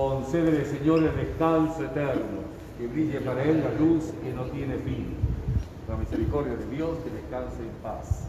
Concédele, Señor, el descanso eterno, que brille para él la luz que no tiene fin. Por la misericordia de Dios, que descanse en paz.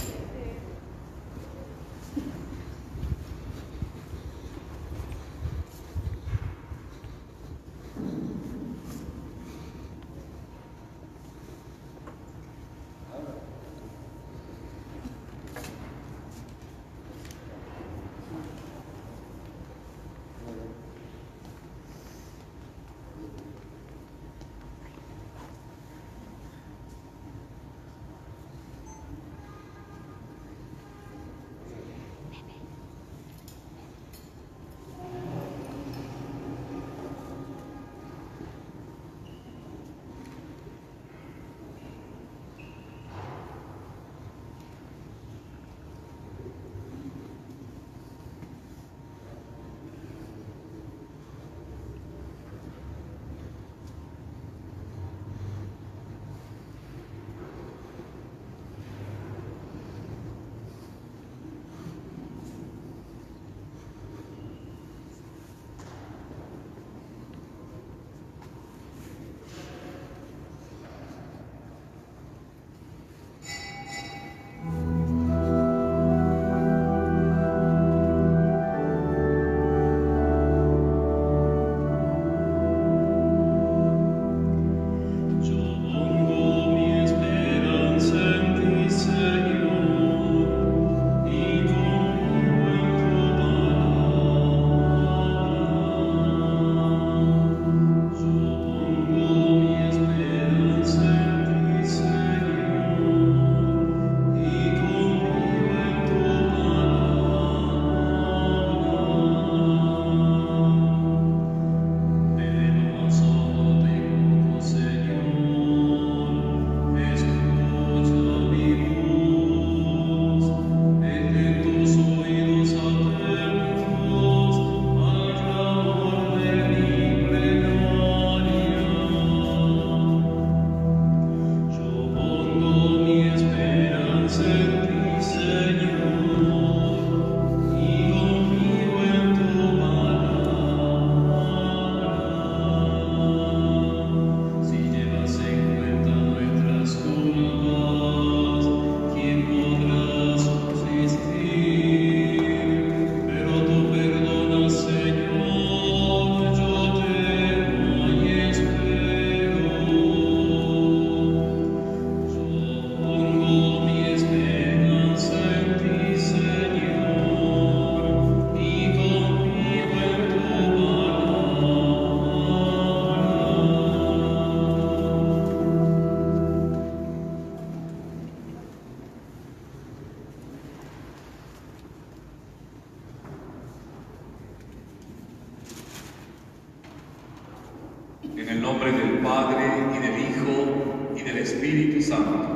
En el nombre del Padre, y del Hijo, y del Espíritu Santo.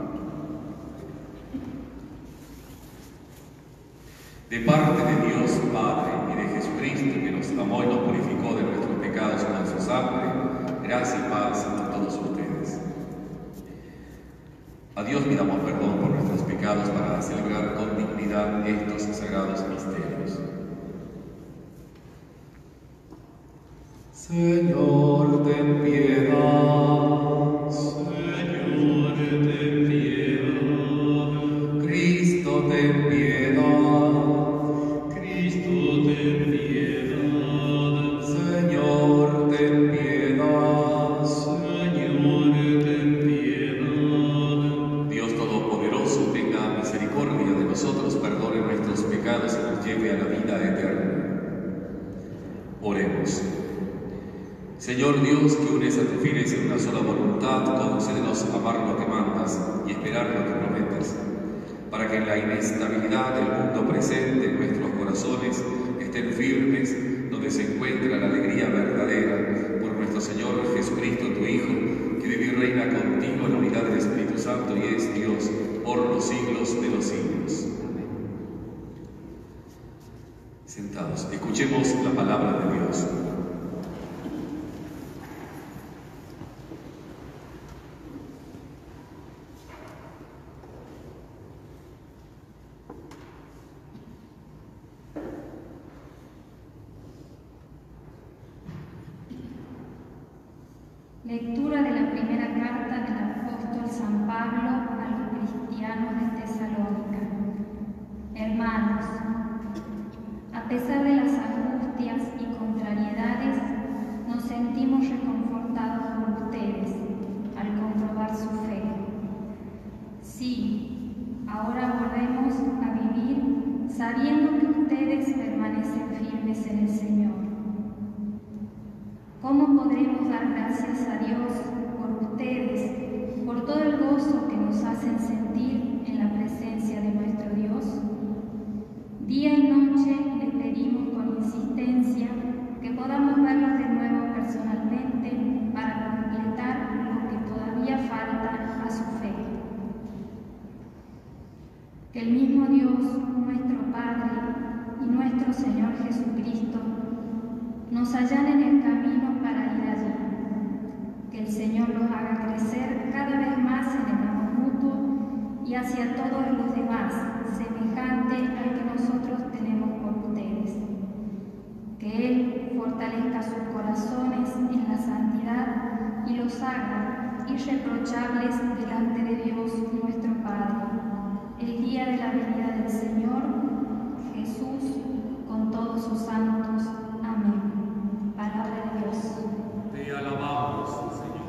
De parte de Dios Padre y de Jesucristo, que nos amó y nos purificó de nuestros pecados con su sangre, gracia y paz a todos ustedes. A Dios pidamos perdón por nuestros pecados para celebrar con dignidad estos sagrados misterios. Señor, ten piedad. Señor, ten piedad. Cristo, ten piedad. Cristo, ten piedad. Señor, ten piedad. Señor, ten piedad. Dios Todopoderoso, tenga misericordia de nosotros, perdone nuestros pecados y nos lleve a la vida eterna. Oremos. Señor Dios, que unes a tus fieles en una sola voluntad, concédenos amar lo que mandas y esperar lo que prometes, para que en la inestabilidad del mundo presente en nuestros corazones estén firmes donde se encuentra la alegría verdadera por nuestro Señor Jesucristo, tu Hijo, que vive y reina contigo en la unidad del Espíritu Santo y es Dios por los siglos de los siglos. Amén. Sentados, escuchemos la palabra de Dios. Lectura de la primera carta del apóstol San Pablo a los cristianos de Tesalónica. Hermanos, a pesar de las angustias y contrariedades, nos sentimos reconfortados por ustedes al comprobar su fe. Sí, ahora volvemos a vivir sabiendo que ustedes permanecen firmes en el Señor. ¿Cómo podremos dar gracias a Dios por ustedes, por todo el gozo que nos hacen sentir en la presencia de nuestro Dios? Día y noche le pedimos con insistencia que podamos verlos de nuevo personalmente para completar lo que todavía falta a su fe. Que el mismo Dios, nuestro Padre y nuestro Señor Jesucristo, nos allanen el camino para ir allí. Que el Señor los haga crecer cada vez más en el amor mutuo y hacia todos los demás, semejante al que nosotros tenemos por ustedes. Que Él fortalezca sus corazones en la santidad y los haga irreprochables delante de Dios nuestro Padre, el día de la venida del Señor Jesús con todos sus santos. Amén. Palabra de Dios. Te alabamos, Señor.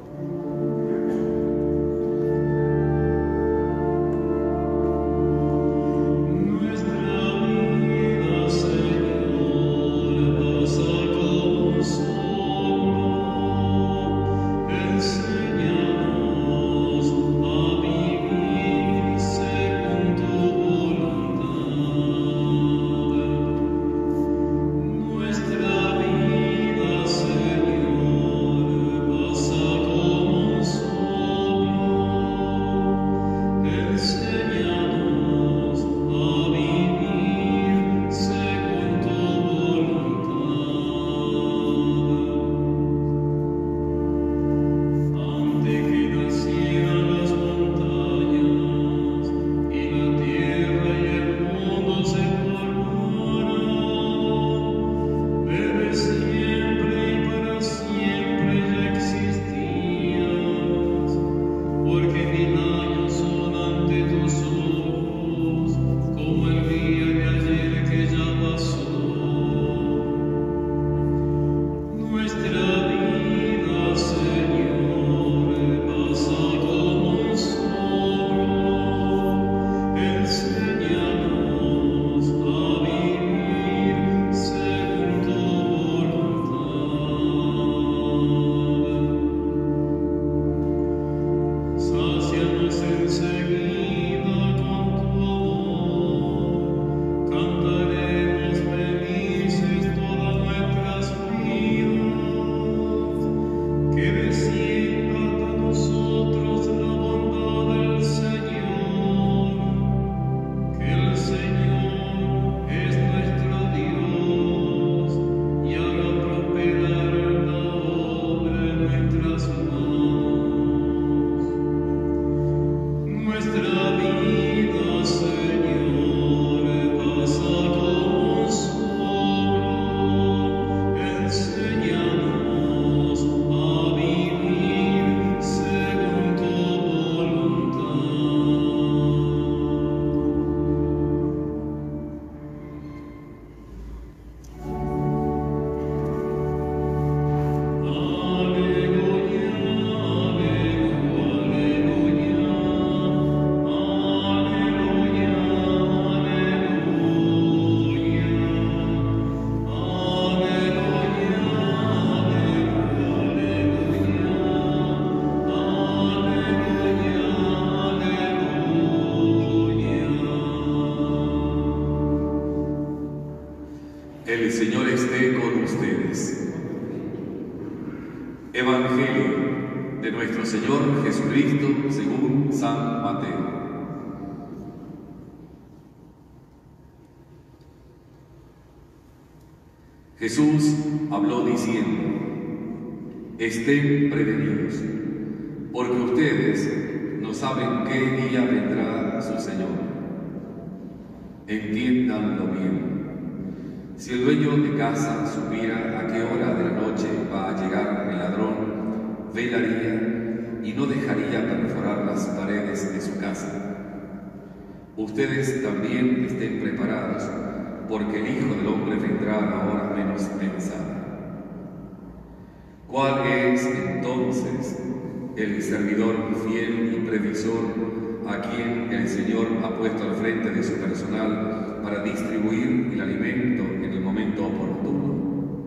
El Señor esté con ustedes. Evangelio de nuestro Señor Jesucristo según San Mateo. Jesús habló diciendo: estén prevenidos, porque ustedes no saben qué día vendrá su Señor. Entiéndanlo bien. Si el dueño de casa supiera a qué hora de la noche va a llegar el ladrón, velaría y no dejaría perforar las paredes de su casa. Ustedes también estén preparados, porque el Hijo del Hombre vendrá a la hora menos pensada. ¿Cuál es entonces el servidor fiel y previsor a quien el Señor ha puesto al frente de su personal para distribuir el alimento en el momento oportuno?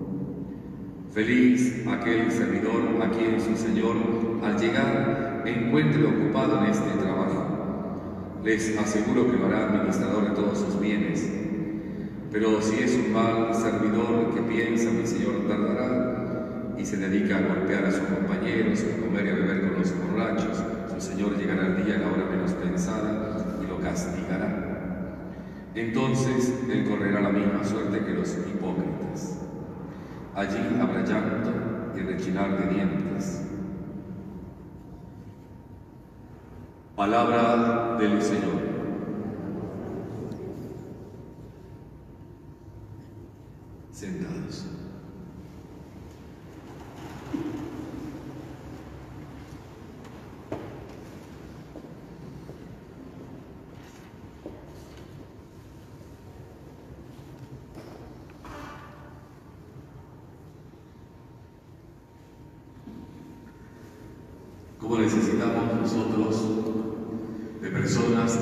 Feliz aquel servidor a quien su Señor, al llegar, encuentre ocupado en este trabajo. Les aseguro que lo hará administrador de todos sus bienes. Pero si es un mal servidor que piensa mi Señor tardará y se dedica a golpear a sus compañeros, a comer y a beber con los borrachos, su Señor llegará al día a la hora menos pensada y lo castigará. Entonces él correrá la misma suerte que los hipócritas. Allí habrá llanto y rechinar de dientes. Palabra del Señor. Sentados. ¿Cómo necesitamos nosotros de personas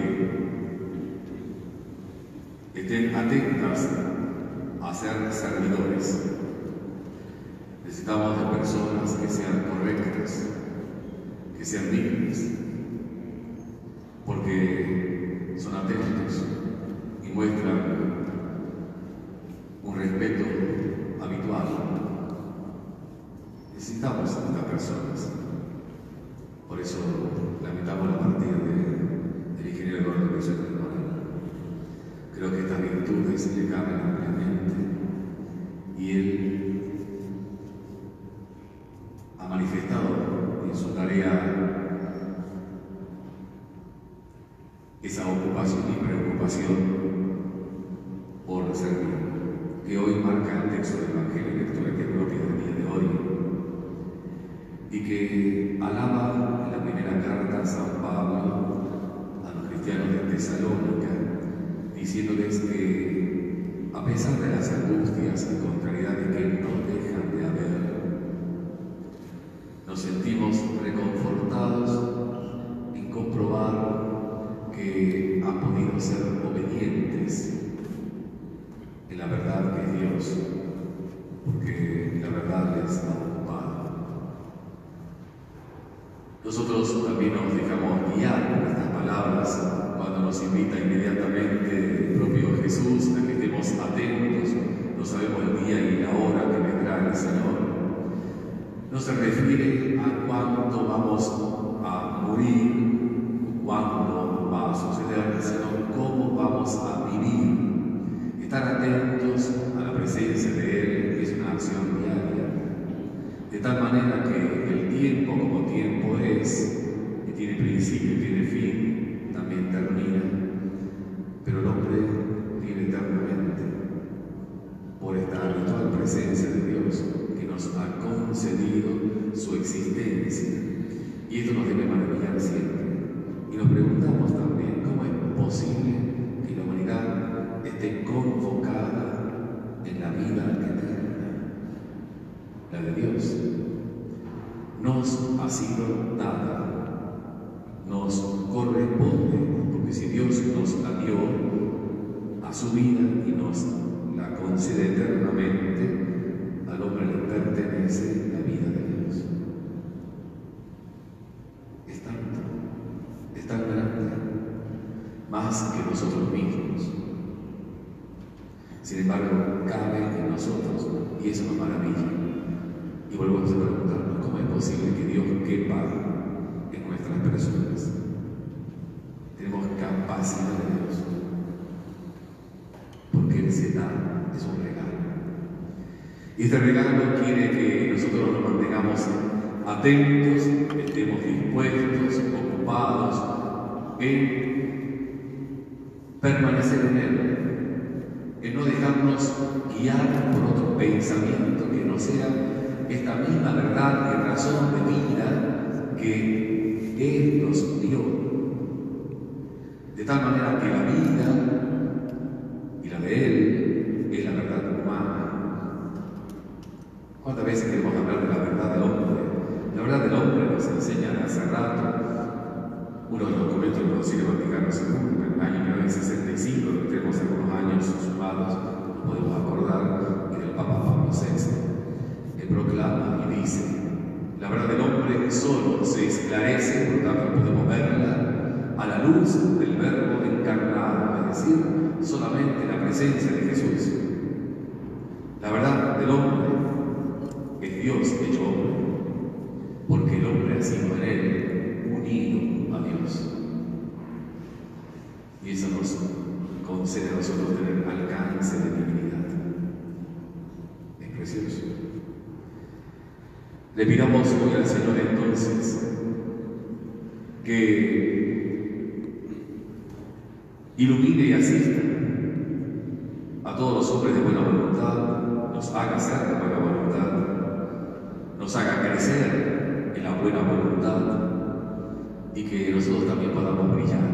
que estén atentas a ser servidores? Necesitamos de personas que sean correctas, que sean dignas, porque son atentos y muestran un respeto habitual. Necesitamos a estas personas. Por eso lamentamos la partida del ingeniero Eduardo Luciano Moreno. Creo que estas virtudes le caben ampliamente y él ha manifestado en su tarea esa ocupación y preocupación por servir, que hoy marca el texto del Evangelio, lectura que es propia del día de hoy, y que alaba en la primera carta a San Pablo a los cristianos de Tesalónica, diciéndoles que a pesar de las angustias y contrariedades que no dejan de haber, nos sentimos reconfortados en comprobar que han podido ser obedientes en la verdad que es Dios, porque la verdad les ha ocupado. Nosotros también nos dejamos guiar por estas palabras cuando nos invita inmediatamente el propio Jesús a que estemos atentos, no sabemos el día y la hora que vendrá el Señor. No se refiere a cuándo vamos a morir, cuándo va a suceder, sino cómo vamos a vivir. Estar atentos a la presencia de Él es una acción diaria, de tal manera que el tiempo como tiempo es, que tiene principio y tiene fin, también termina, pero el hombre vive eternamente por esta habitual presencia de Dios que nos ha concedido su existencia, y esto nos debe maravillar siempre. Y nos preguntamos también cómo es posible que la humanidad esté convocada en la vida eterna, la de Dios. Nos ha sido dada, nos corresponde, porque si Dios nos la dio a su vida y nos la concede eternamente, al hombre le pertenece la vida de Dios. Es tanto, es tan grande, más que nosotros mismos. Sin embargo, cabe en nosotros y eso nos maravilla. Y volvemos a preguntarnos, ¿cómo es posible que Dios quepa en nuestras personas? Tenemos capacidad de Dios, porque Él se da, es un regalo. Y este regalo quiere que nosotros nos mantengamos atentos, estemos dispuestos, ocupados en permanecer en Él, en no dejarnos guiar por otro pensamiento que no sea esta misma verdad y razón de vida que Él nos dio. De tal manera que la vida y la de Él es la verdad humana. ¿Cuántas veces queremos hablar de la verdad del hombre? La verdad del hombre nos enseña hace rato uno de los documentos del Concilio Vaticano II, en el año 1965, que tenemos algunos años sumados, nos podemos acordar que el Papa Pablo VI, que proclama y dice: la verdad del hombre solo se esclarece, por lo tanto podemos verla, a la luz del Verbo encarnado, es decir, solamente en la presencia de Jesús. La verdad del hombre es Dios hecho hombre, porque el hombre ha sido en él unido a Dios. Y eso nos concede a nosotros tener alcance de divinidad. Es precioso. Le pidamos hoy al Señor entonces que ilumine y asista a todos los hombres de buena voluntad, nos haga ser de buena voluntad, nos haga crecer en la buena voluntad y que nosotros también podamos brillar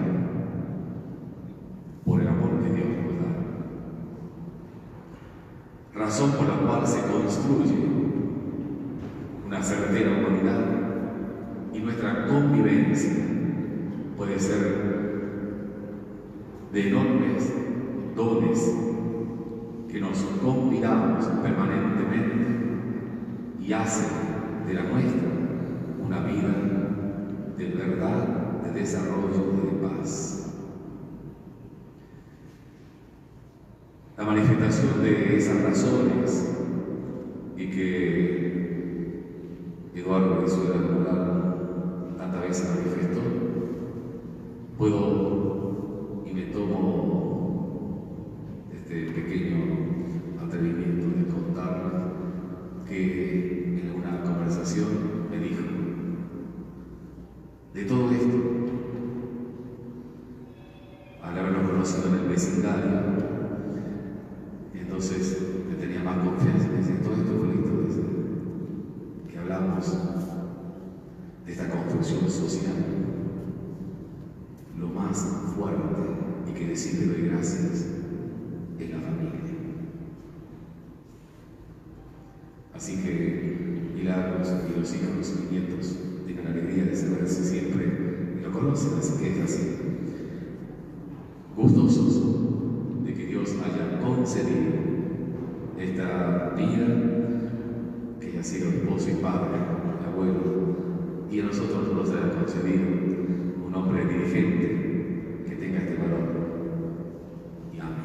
por el amor que Dios nos da. Razón por la cual se construye una certera humanidad y nuestra convivencia puede ser de enormes dones que nos convidamos permanentemente y hacen de la nuestra una vida de verdad, de desarrollo y de paz. La manifestación de esas razones y que Eduardo Venezuela de Morán tantas veces manifestó, puedo y me tomo este pequeño atrevimiento de contarles que en una conversación me dijo: de todo esto, al haberlo conocido en el vecindario, entonces me tenía más confianza, me decía: todo esto bonito, que hablamos de esta construcción social, lo más fuerte y que decirle doy gracias es la familia. Así que Milagros y los hijos y nietos tienen la alegría de saberse siempre y lo conocen, así que es así. Gustosos de que Dios haya concedido esta vida, que haya sido esposo y padre, abuelo, y a nosotros nos haya concedido un hombre dirigente que tenga este valor. Y amén.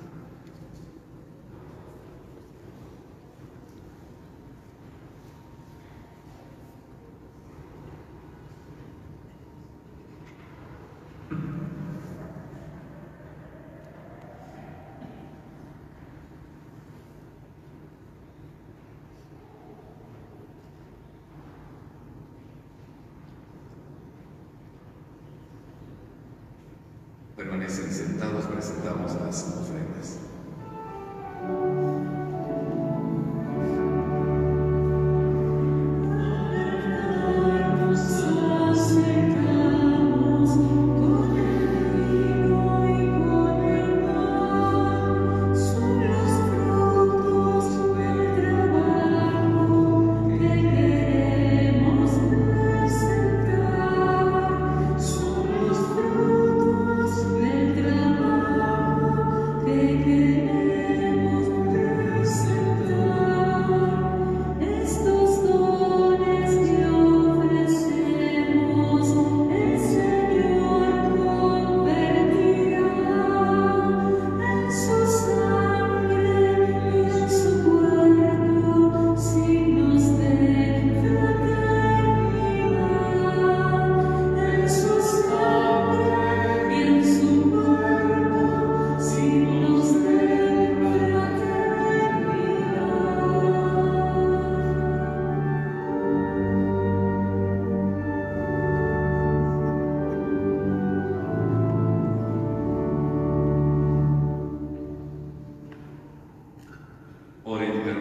Permanecen sentados, presentamos las ofrendas. Que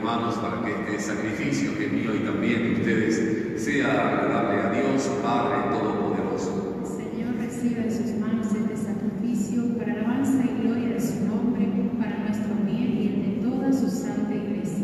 hermanos para que este sacrificio que es mío y también de ustedes sea agradable a Dios, Padre Todopoderoso. Señor, reciba en sus manos este sacrificio para alabanza y gloria de su nombre, para nuestro bien y el de toda su santa Iglesia.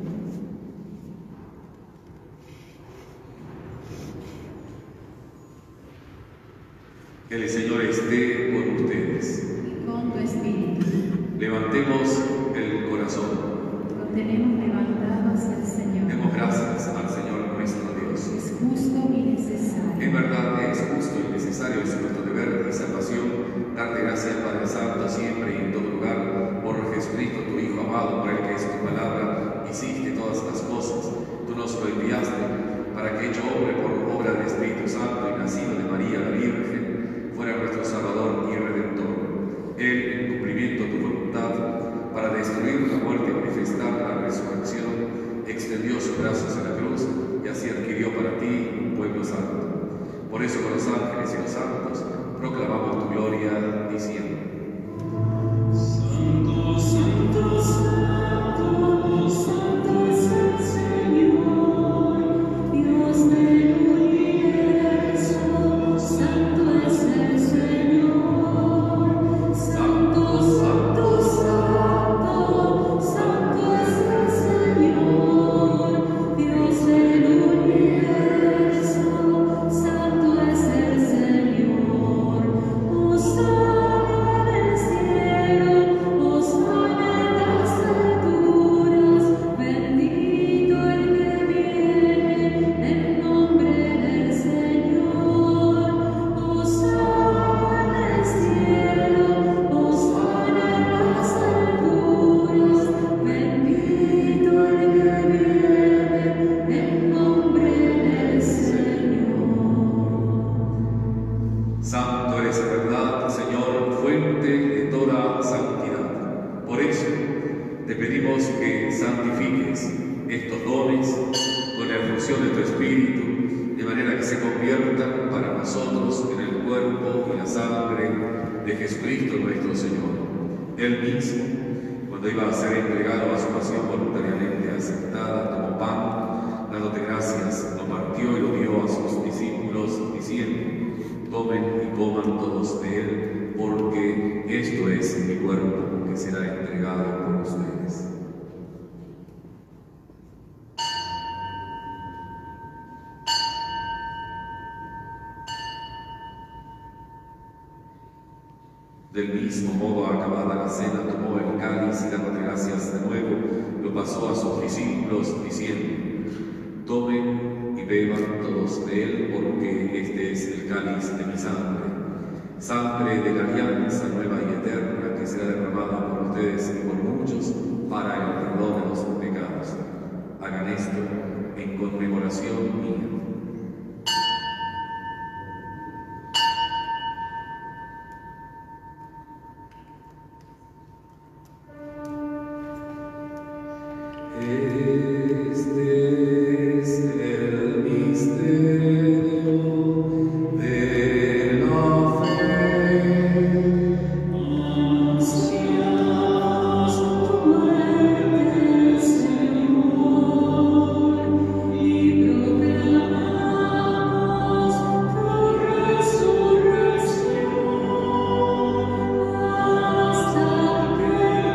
Que el Señor esté con ustedes. Y con tu espíritu. Levantemos el corazón. Lo tenemos levantado hacia el Señor. Demos gracias al Señor nuestro Dios. Es justo y necesario. En verdad es justo y necesario, es nuestro deber y salvación, darte gracias, Padre Santo, siempre y en todo lugar, por Jesucristo, tu Hijo amado, por el que es tu palabra, hiciste todas las cosas. Tú nos lo enviaste para que, hecho hombre por obra del Espíritu Santo y nacido de María la Virgen, fuera nuestro Salvador y Redentor. Él, en cumplimiento de tu voluntad, para destruir la muerte y manifestar la resurrección, extendió sus brazos en la cruz y así adquirió para ti un pueblo santo. Por eso con los ángeles y los santos proclamamos tu gloria diciendo: Santo, santo, santo, santo es el Señor, Dios del universo, santo es el Señor, santo, santo, santo, santo es el Señor, Dios del universo, santo es el Señor, Hosana en el cielo, Hosana en las alturas, bendito el que viene en nombre del Señor, Hosana en el cielo, Hosana en las alturas, bendito el que viene en nombre del Señor. Santo eres en verdad, Señor, fuente de toda santidad. Por eso te pedimos que santifiques estos dones con la efusión de tu Espíritu, de manera que se conviertan para nosotros en el cuerpo y la sangre de Jesucristo nuestro Señor. Él mismo, cuando iba a ser entregado a su pasión voluntariamente aceptada, tomó pan, dándote gracias, lo partió y lo dio a sus discípulos, diciendo: tomen y coman todos de él, porque esto es mi cuerpo que será entregado por ustedes. Del mismo modo, acabada la cena, tomó el cáliz y dándote gracias de nuevo, lo pasó a sus discípulos, diciendo: tomen y beban todos de él, porque este es el cáliz de mi sangre, sangre de la alianza nueva y eterna, que será derramada por ustedes y por muchos para el perdón de los pecados. Hagan esto en conmemoración mía. Este es el misterio de la fe. Anunciamos tu muerte, Señor, y proclamamos tu resurrección hasta que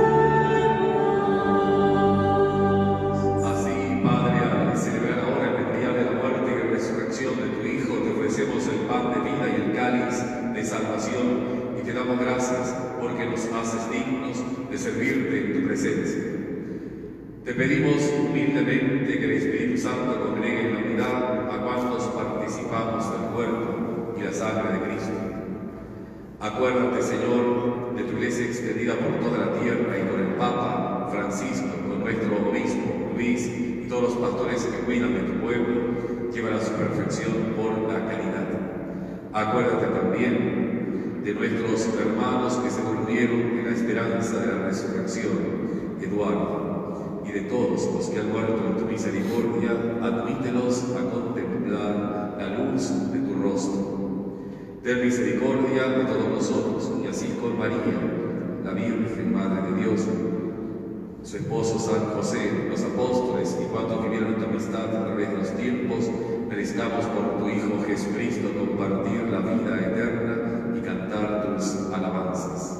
Así, Padre, al celebrar ahora el memorial de la muerte y resurrección de tu Hijo, te ofrecemos el pan de vida y el cáliz de salvación, y te damos gracias porque nos haces dignos de servirte en tu presencia. Te pedimos humildemente que el Espíritu Santo congregue en la unidad a cuantos participamos del cuerpo y la sangre de Cristo. Acuérdate, Señor, de tu Iglesia extendida por toda la tierra y con el Papa Francisco, con nuestro obispo Luis y todos los pastores que cuidan de tu pueblo, llevan a su perfección por la caridad. Acuérdate también de nuestros hermanos que se durmieron en la esperanza de la resurrección, Eduardo, y de todos los que han muerto en tu misericordia, admítelos a contemplar la luz de tu rostro. Ten misericordia de todos nosotros, y así con María, la Virgen Madre de Dios, su esposo San José, los apóstoles y cuantos vivieron en tu amistad a través de los tiempos, merezcamos por tu Hijo Jesucristo compartir la vida eterna y cantar tus alabanzas.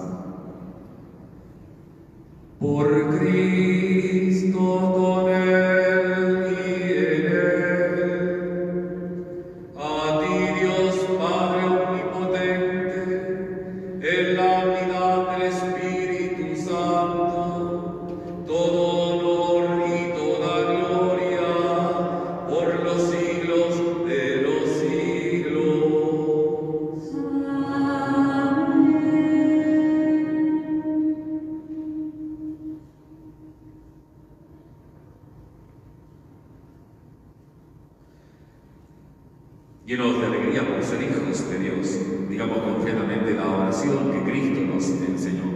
Por Cristo, con Él y en Él, a ti Dios Padre Omnipotente, en la unidad del Espíritu Santo, todo honor y toda gloria por los siglos de los siglos. Llenos de alegría por ser hijos de Dios, digamos confiadamente la oración que Cristo nos enseñó.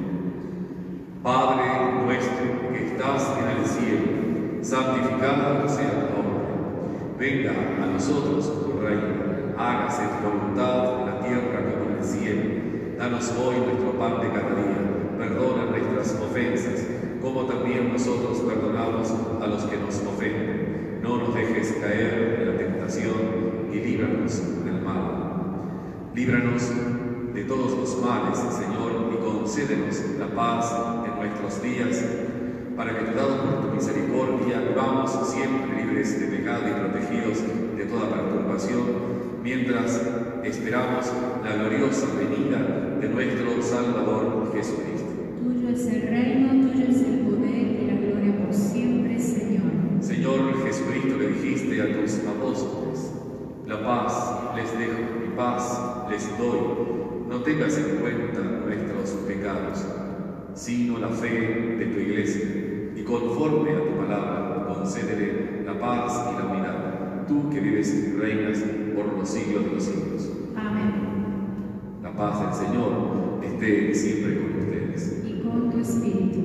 Padre nuestro que estás en el cielo, santificado sea tu nombre. Venga a nosotros tu reino, hágase tu voluntad en la tierra como en el cielo. Danos hoy nuestro pan de cada día, perdona nuestras ofensas, como también nosotros perdonamos a los que nos ofenden. No nos dejes caer en la tentación y líbranos del mal. Líbranos de todos los males, Señor, y concédenos la paz en nuestros días, para que, ayudados por tu misericordia, vivamos siempre libres de pecado y protegidos de toda perturbación, mientras esperamos la gloriosa venida de nuestro Salvador Jesucristo. Tuyo es el reino, tuyo es el poder y la gloria por siempre, Señor. Señor Jesucristo, le dijiste a tus apóstoles: la paz les dejo, mi paz les doy. No tengas en cuenta nuestros pecados, sino la fe de tu Iglesia, y conforme a tu palabra, concédele la paz y la unidad, tú que vives y reinas por los siglos de los siglos. Amén. La paz del Señor esté siempre con ustedes. Y con tu espíritu.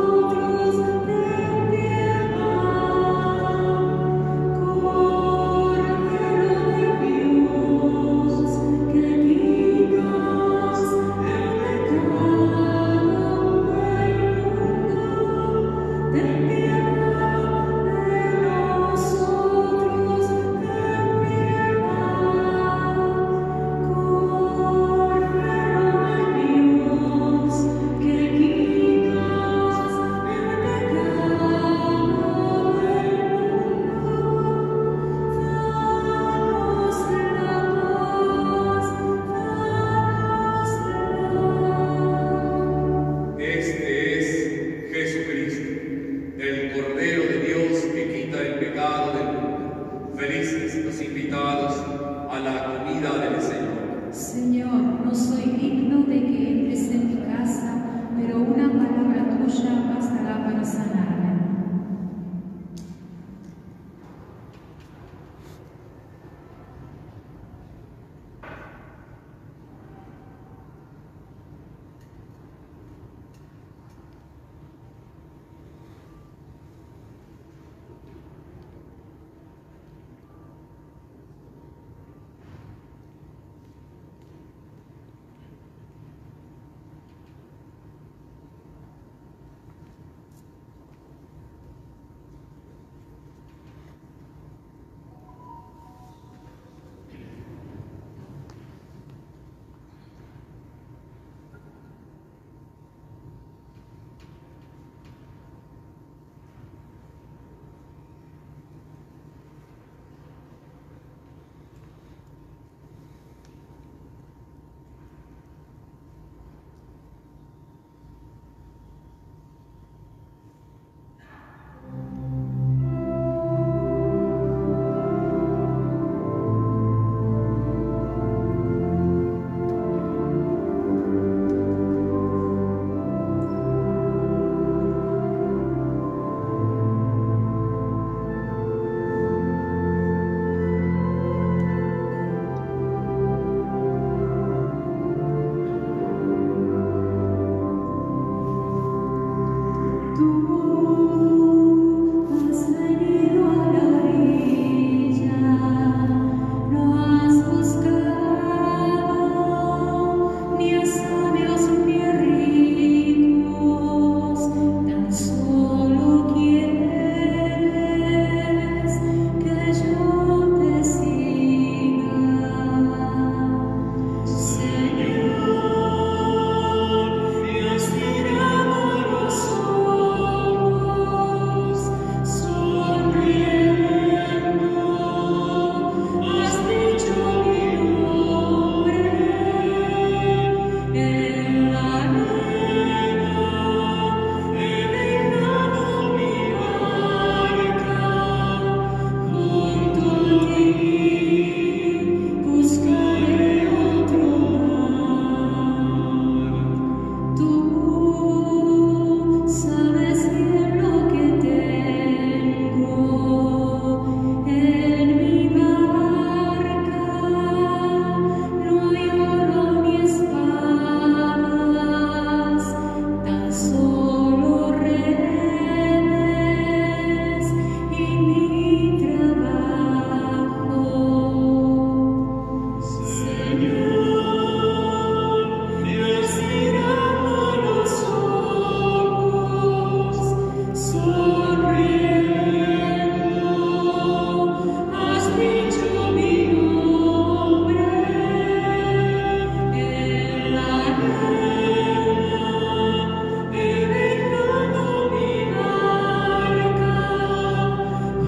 Con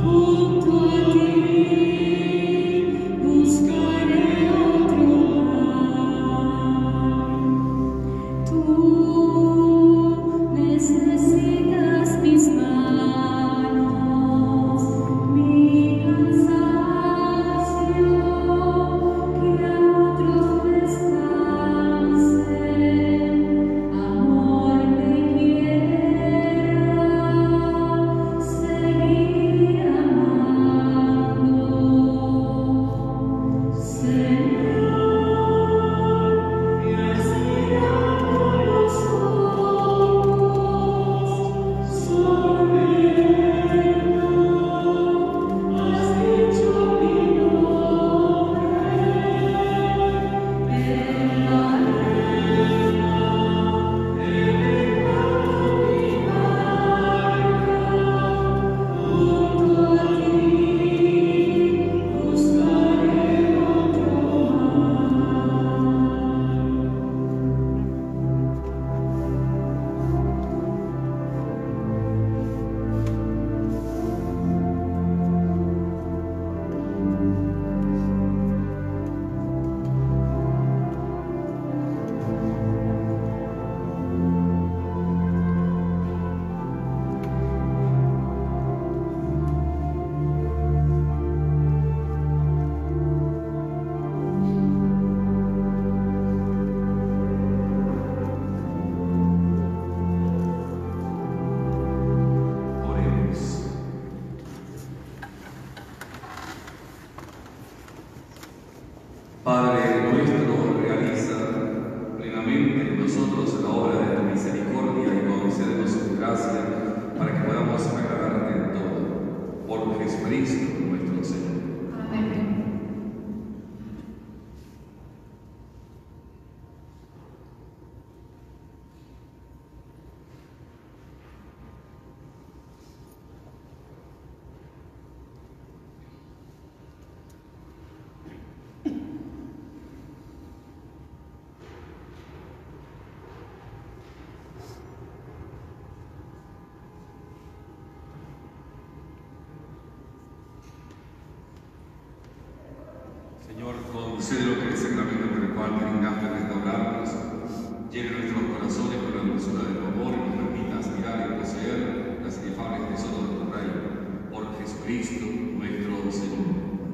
Padre nuestro, realiza plenamente en nosotros la obra de tu misericordia y concédenos tu gracia para que podamos agradarte en todo. Por Jesucristo nuestro Señor. Amén. Señor, concede lo que el sacramento por el cual te dignaste restaurarnos, llene nuestros corazones con la dulzura de tu amor y nos permita aspirar y poseer las inefables tesoros de tu reino. Por Jesucristo nuestro Señor.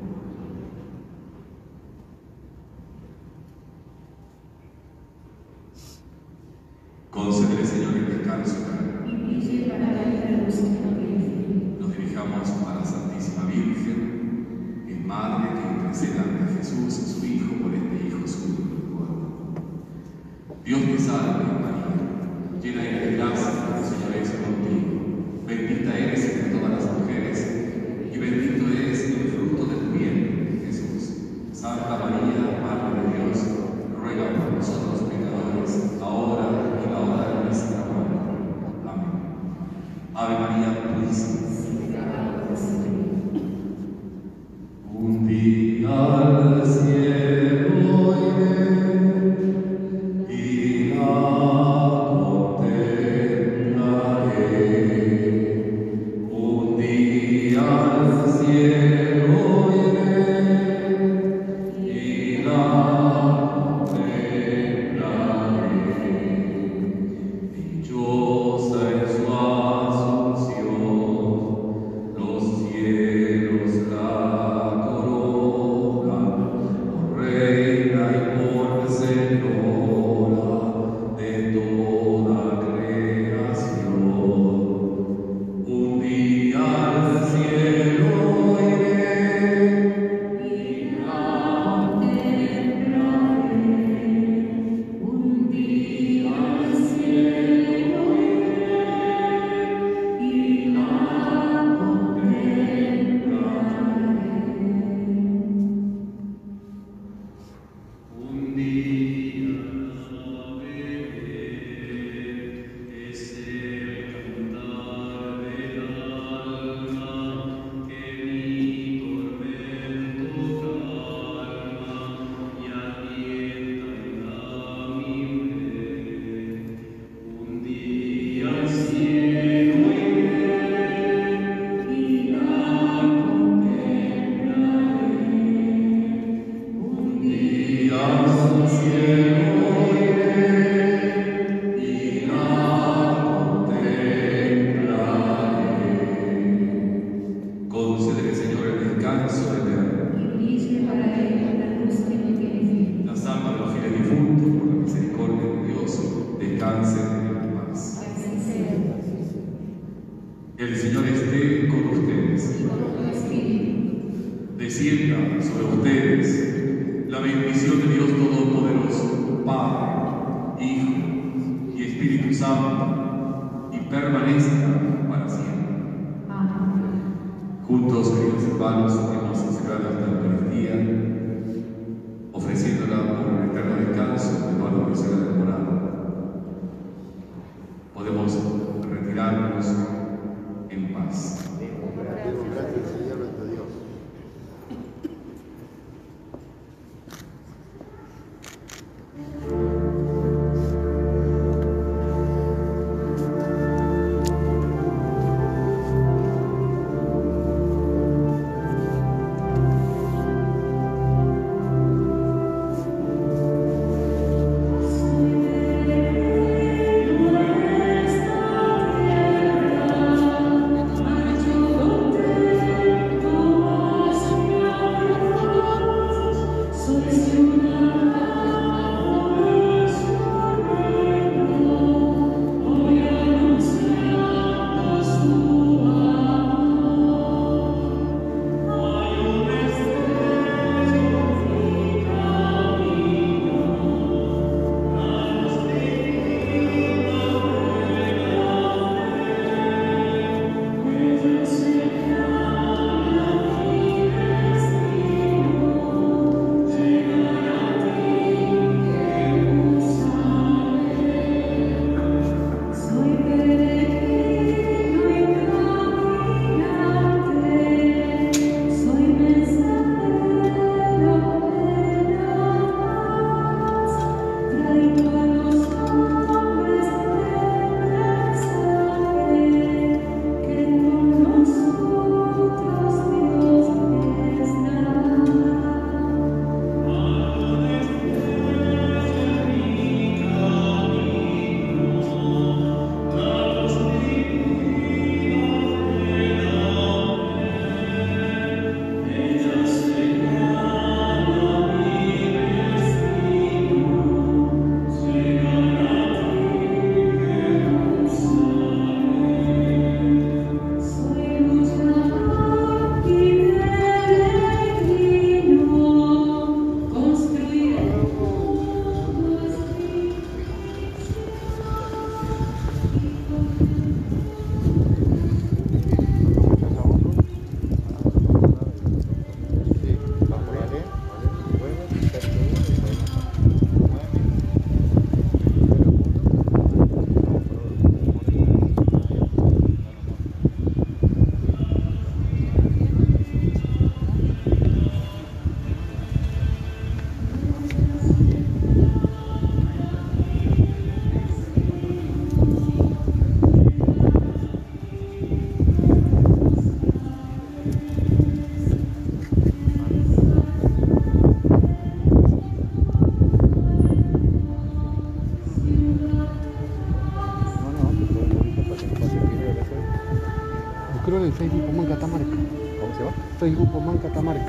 Concédele, Señor, el descanso eterno. Nos dirijamos a la Santísima Virgen, en Madre que interceda ante Jesús, su Hijo, por este Hijo suyo. Dios te salve, María, llena eres de gracia, el Señor es contigo. Bendita eres entre todas las mujeres, y bendito es el fruto de tu vientre, Jesús. Santa María, Madre de Dios, ruega por nosotros pecadores, ahora y en la hora de nuestra muerte. Amén. Ave María Purísima. Un día al cielo iré y la contemplaré. Concédele, Señor, el descanso eterno. Y brille para él la luz que no tiene fin. Las almas de los fieles difuntos, por la misericordia de Dios, descansen en paz. Así sea. El Señor esté con ustedes. Y con tu espíritu. Descienda sobre ustedes la bendición de Dios Todopoderoso, Padre, Hijo y Espíritu Santo, y permanezca para siempre. Amén. Juntos, queridos hermanos, hemos celebrado esta Eucaristía, ofreciéndola por un eterno descanso de toda la persona demorada. Podemos retirarnos en paz. Gracias, Señor nuestro Dios. Creo en Facebook Pomán Catamarca. ¿Cómo se llama? Facebook Pomán Catamarca.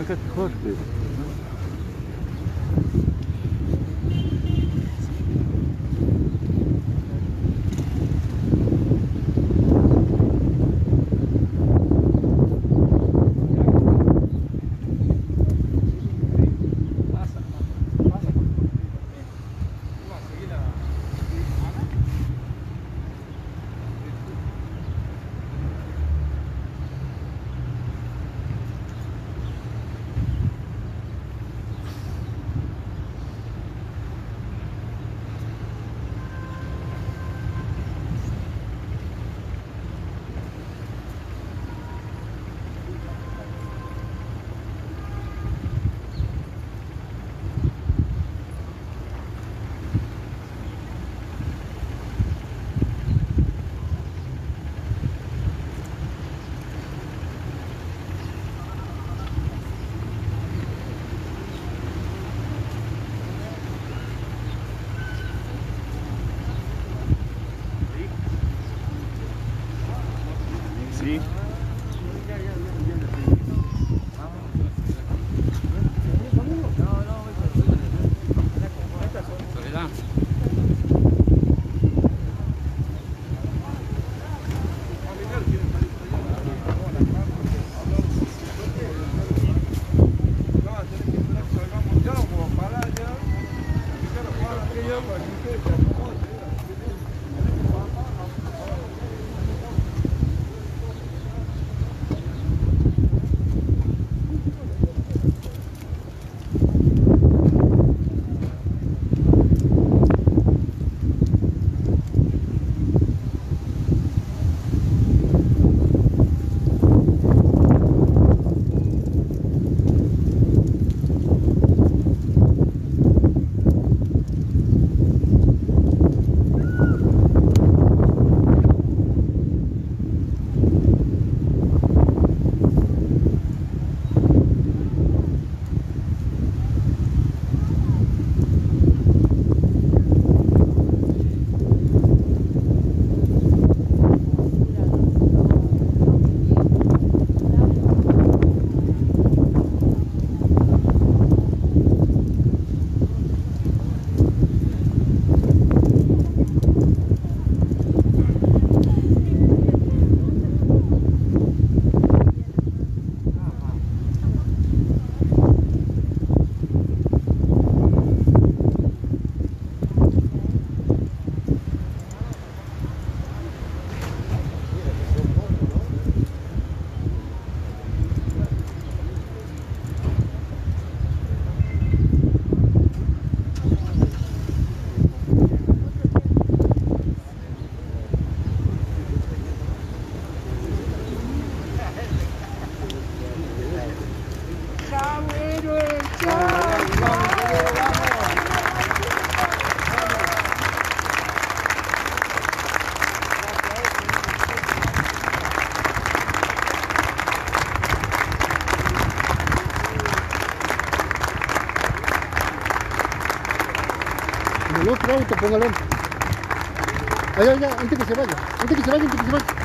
Acá Jorge. Sí. Soledad. En el otro auto, póngalo. Allá, antes que se vaya, antes que se vaya.